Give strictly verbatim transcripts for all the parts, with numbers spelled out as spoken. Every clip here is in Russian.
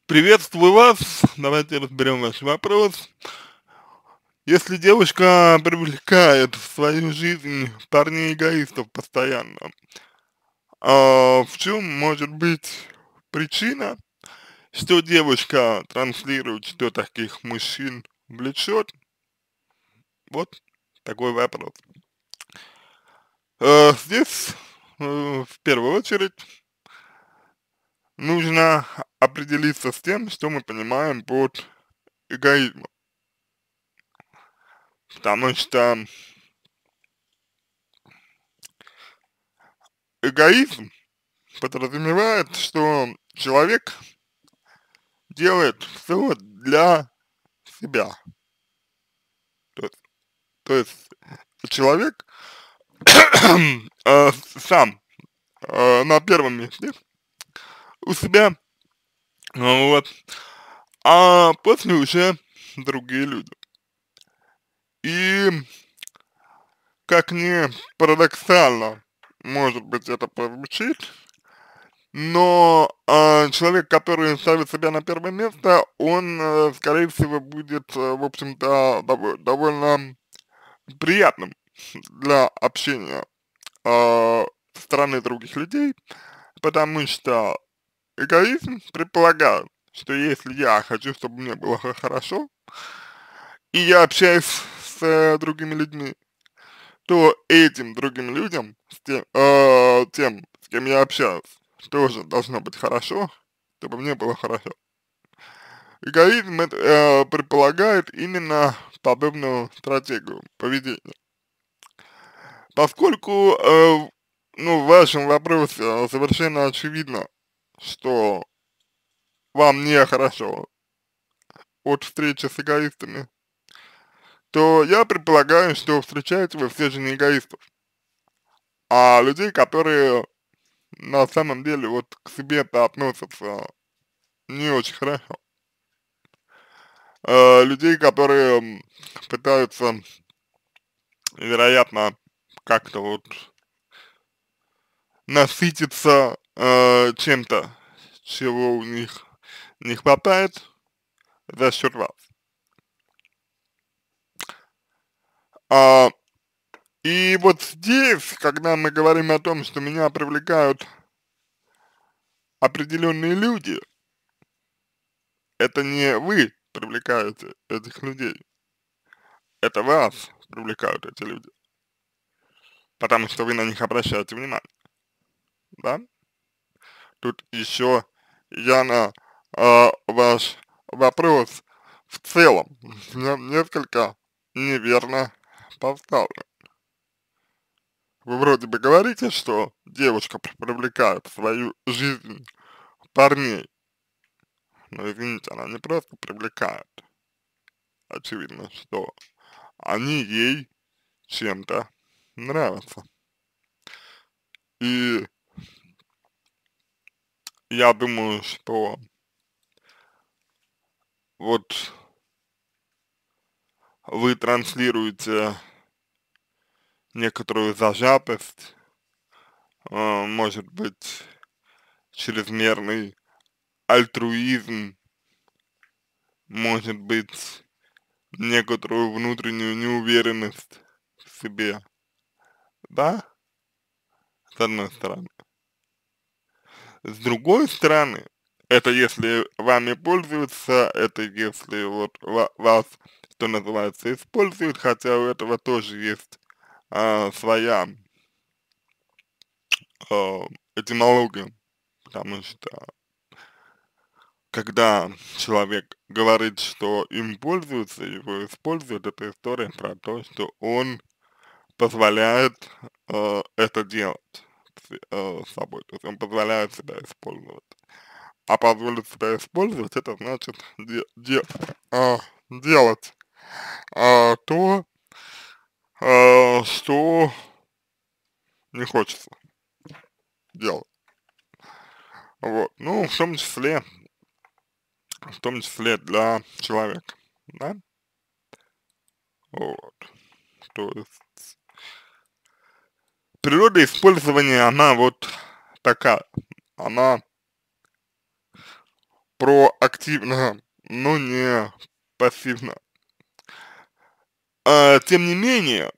Приветствую вас. Давайте разберем ваш вопрос. Если девушка привлекает в свою жизнь парней-эгоистов постоянно, а в чем может быть причина, что девушка транслирует, что таких мужчин влечет? Вот такой вопрос. Э, здесь э, в первую очередь нужно определиться с тем, что мы понимаем под эгоизмом. Потому что эгоизм подразумевает, что человек делает все для себя. То есть, то есть человек э, сам э, на первом месте у себя, ну вот, а после уже другие люди. И как ни парадоксально, может быть, это прозвучит, но а, человек, который ставит себя на первое место, он, э, скорее всего, будет, э, в общем-то, дово- довольно приятным для общения а, со стороны других людей, потому что эгоизм предполагает, что если я хочу, чтобы мне было х- хорошо, и я общаюсь с э, другими людьми, то этим другим людям, с тем, э, тем, с кем я общаюсь, тоже должно быть хорошо, чтобы мне было хорошо. Эгоизм это, э, предполагает именно подобную стратегию поведения. Поскольку, э, ну, в вашем вопросе э, совершенно очевидно, что вам нехорошо от встречи с эгоистами, то я предполагаю, что встречаете вы все же не эгоистов, а людей, которые на самом деле вот к себе-то относятся не очень хорошо. Э, людей, которые м, пытаются, вероятно, как-то вот насытиться э, чем-то, чего у них не хватает за счет вас. А, и вот здесь, когда мы говорим о том, что меня привлекают определенные люди, это не вы привлекаете этих людей, это вас привлекают эти люди, потому что вы на них обращаете внимание, да? Тут еще я на а, ваш вопрос в целом не- несколько неверно поставлен. Вы вроде бы говорите, что девушка при- привлекает в свою жизнь парней, но извините, она не просто привлекает. Очевидно, что они ей чем-то нравятся. И я думаю, что вот вы транслируете некоторую зажатость, а, может быть, чрезмерный альтруизм, может быть, некоторую внутреннюю неуверенность в себе, да, с одной стороны. С другой стороны, это если вами пользуются, это если вот ва- вас, что называется, используют, хотя у этого тоже есть а, своя а, этимология, потому что когда человек говорит, что им пользуются, его используют, это история про то, что он позволяет э, это делать с, э, с собой, то есть он позволяет себя использовать. А позволить себя использовать, это значит де- де- а, делать а, то, а, что не хочется делать. Вот. Ну, в том числе, в том числе для человека, да? Вот. То есть природа использования, она вот такая. Она проактивно, но не пассивно. А, тем не менее,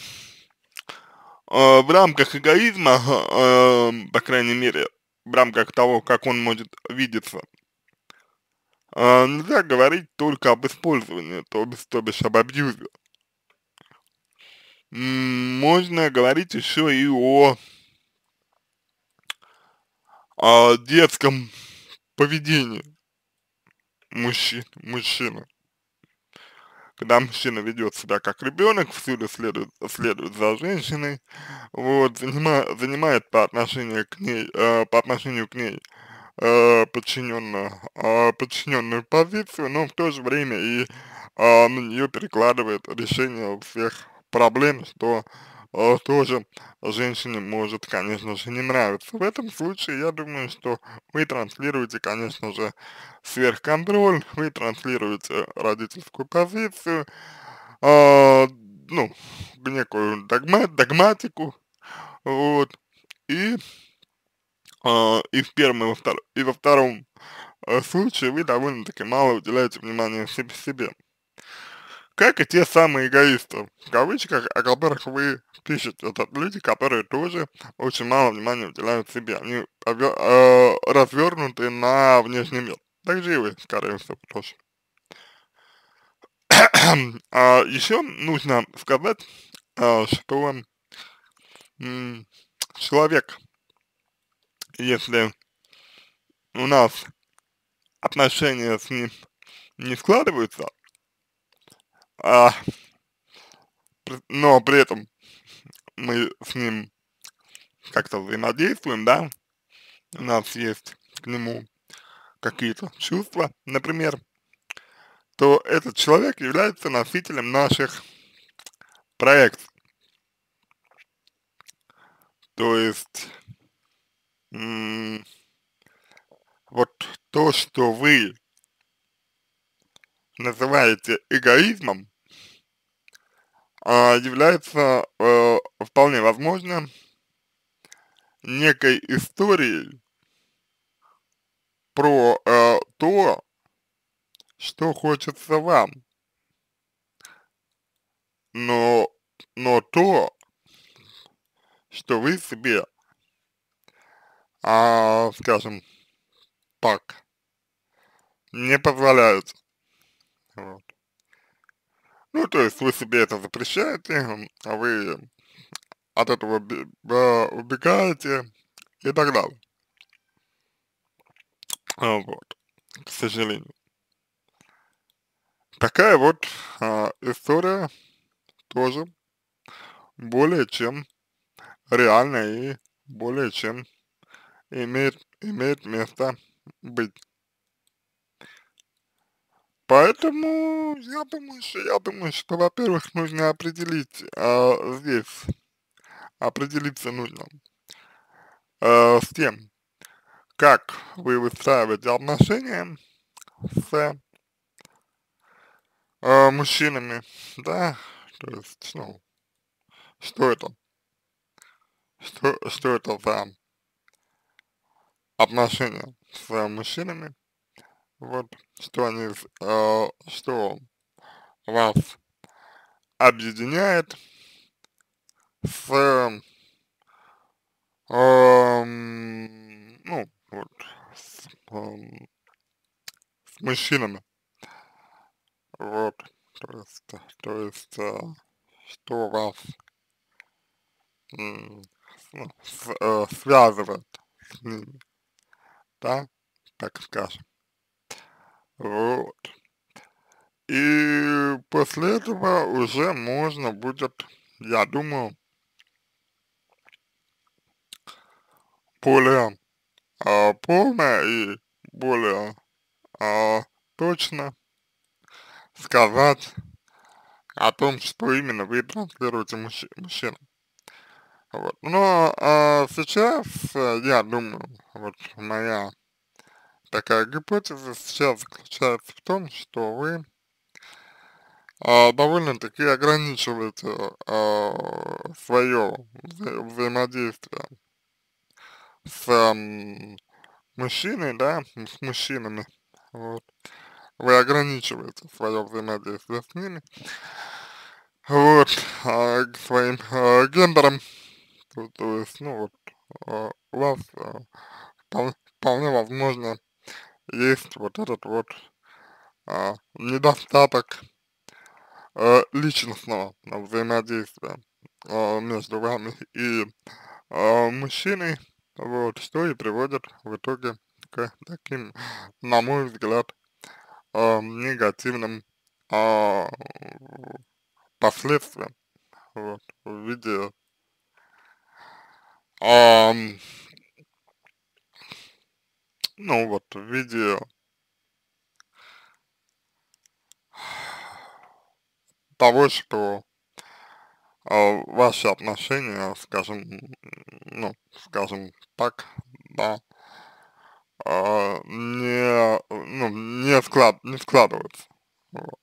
а, в рамках эгоизма, а, по крайней мере, в рамках того, как он может видеться, а, нельзя говорить только об использовании, то бишь, то бишь об абьюзе. М, Можно говорить еще и о, о детском поведении мужчин, мужчины. Когда мужчина ведет себя как ребенок, всюду следует, следует за женщиной, вот, занима, занимает по отношению к ней, э, по отношению к ней э, подчиненную, э, подчиненную позицию, но в то же время и э, на нее перекладывает решение всех проблем, что э, тоже женщине может, конечно же, не нравиться. В этом случае, я думаю, что вы транслируете, конечно же, сверхконтроль, вы транслируете родительскую позицию, э, ну, некую догма, догматику, вот, и, э, и в первом, и во, втор и во втором э, случае вы довольно-таки мало уделяете внимания себе, себе. Как и те самые эгоисты, в кавычках, о которых вы пишете. Это люди, которые тоже очень мало внимания уделяют себе. Они э, развернуты на внешний мир. Так же и вы, скорее всего, тоже. А еще нужно сказать, а, что м, человек, если у нас отношения с ним не складываются, а, при- но при этом мы с ним как-то взаимодействуем, да, у нас есть к нему какие-то чувства, например, то этот человек является носителем наших проекций. То есть, м, вот то, что вы называете эгоизмом, а, является э, вполне возможно некой историей про э, то, что хочется вам, но, но то, что вы себе, а, скажем так, не позволяете. Вот. Ну, то есть вы себе это запрещаете, м, а вы от этого бе- ба- убегаете и так далее. А, вот, к сожалению. Такая вот а, история тоже более чем реальная и более чем имеет, имеет место быть. Поэтому я думаю, что я думаю, что, во-первых, нужно определить а, здесь, определиться нужно а, с тем, как вы выстраиваете отношения с а, мужчинами, да, то есть, ну, что это, что, что это за отношения с мужчинами, вот, что они, а, что вас объединяет с, ам, ну, вот, с, ам, с мужчинами, вот, то есть, то есть, а, что вас, м, ну, с- э, связывает с ними, да, так скажем, вот. И после этого уже можно будет, я думаю, более а, полно и более а, точно сказать о том, что именно вы транслируете мужчи- мужчинам. Вот. Но а, сейчас, э, я думаю, вот моя такая гипотеза сейчас заключается в том, что вы а, довольно-таки ограничиваете а, свое вза- взаимодействие с ам, мужчиной, да, с мужчинами, вот, вы ограничиваете свое взаимодействие с ними, вот, а, к своим а, гендером, то, то есть, ну вот, а, у вас а, впол- вполне возможно есть вот этот вот а, недостаток а, личностного взаимодействия а, между вами и а, мужчиной, вот, что и приводит в итоге к таким, на мой взгляд, а, негативным а, последствиям, вот, в виде, ам, ну вот, в виде того, что а, ваши отношения, скажем, ну, скажем так, да, а, не, ну, не склад, не складываются. Вот.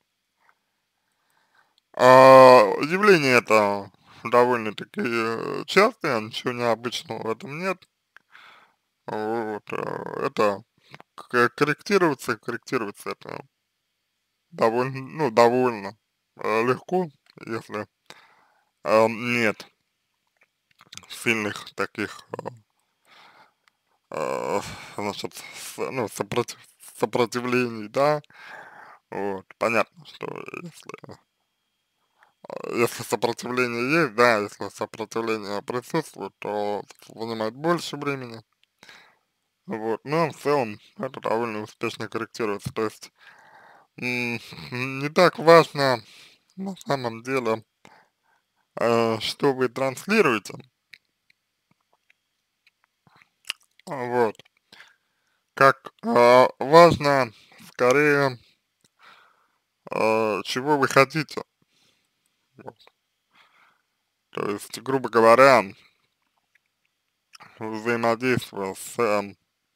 А, явление это довольно-таки э, частое, ничего необычного в этом нет. Вот, э, это к- корректируется, корректируется это довольно, ну, довольно э, легко, если э, нет сильных таких, э, значит, с- ну, сопротив- сопротивлений, да, вот, понятно, что если Если сопротивление есть, да, если сопротивление присутствует, то занимает больше времени. Вот, но в целом это довольно успешно корректируется. То есть м, не так важно на самом деле, э, что вы транслируете, а, вот, как э, важно скорее, э, чего вы хотите. Вот. То есть, грубо говоря, взаимодействие с, э,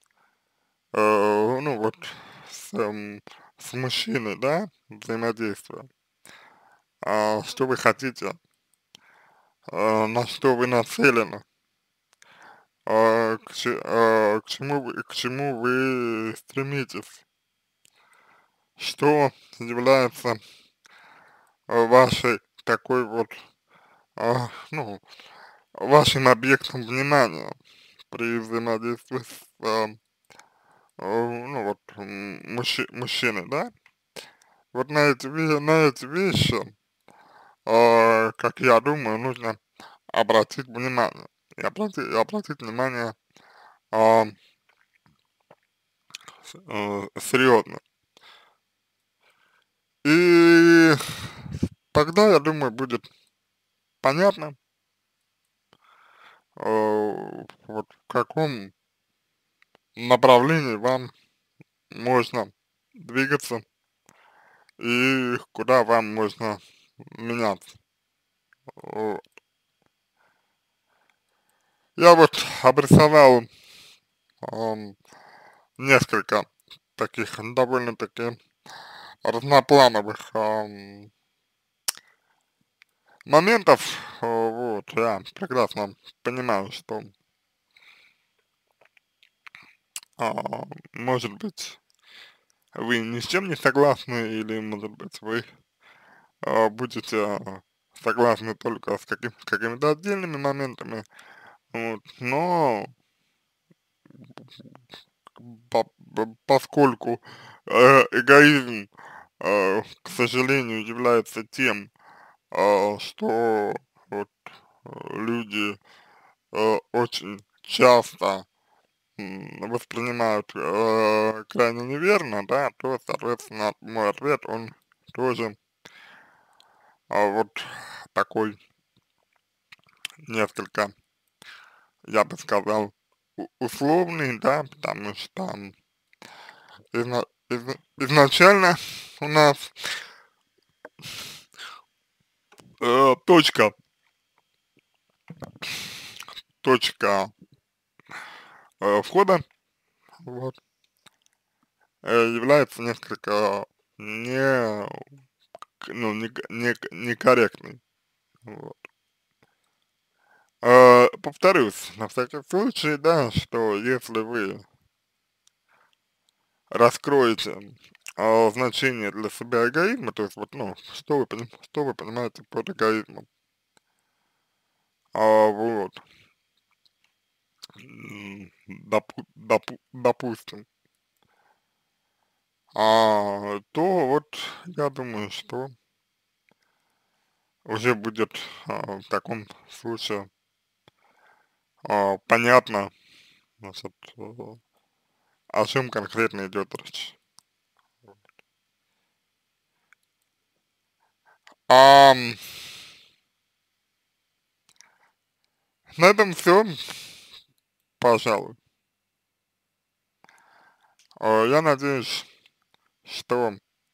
э, ну вот, с, эм, с мужчиной, да, взаимодействие, а, что вы хотите, а, на что вы нацелены, а, к, че- а, к чему вы, к чему вы стремитесь, что является а, вашей такой вот, а, ну, вашим объектом внимания при взаимодействии с, а, а, ну вот, м, мужчи- мужчиной, да? Вот на эти, ве- на эти вещи, а, как я думаю, нужно обратить внимание. И обратить, и обратить внимание а, с- э, серьезно. И тогда, я думаю, будет понятно, э, вот в каком направлении вам можно двигаться и куда вам можно меняться. О, Я вот обрисовал ам, несколько таких довольно-таки разноплановых ам, моментов, э, вот, я прекрасно понимаю, что, а, может быть, вы ни с чем не согласны, или, может быть, вы а, будете а, согласны только с каким, с какими-то отдельными моментами, вот, но по- по- поскольку э, эгоизм, э, к сожалению, является тем, а, что вот, э, люди э, очень часто м, воспринимают э, крайне неверно, да, то, соответственно, мой ответ, он тоже а, вот такой несколько, я бы сказал, у- условный, да, потому что изна- изна- изначально у нас э, точка, точка э, входа, вот, э, является несколько не, к- ну, не, к- не, к- некорректной. Вот. Э, повторюсь, на всякий случай, да, что если вы раскроете а, значение для себя эгоизма, то есть вот, ну, что вы, поним- что вы понимаете под эгоизмом, а, вот, м, допу- допу- допустим, а, то вот я думаю, что уже будет а, в таком случае а, понятно, значит, э, о чем конкретно идет речь. А, на этом все, пожалуй. А, я надеюсь, что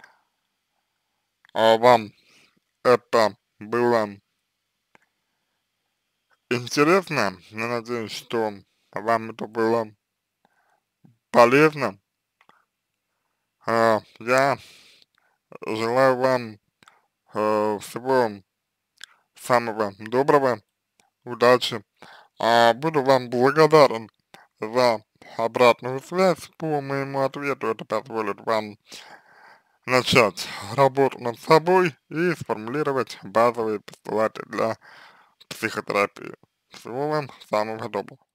а, вам это было интересно. Я надеюсь, что вам это было полезно. А, я желаю вам э, всего самого доброго, удачи. А, буду вам благодарен за обратную связь по моему ответу. Это позволит вам начать работу над собой и сформулировать базовые постулаты для психотерапии. Всего вам самого доброго.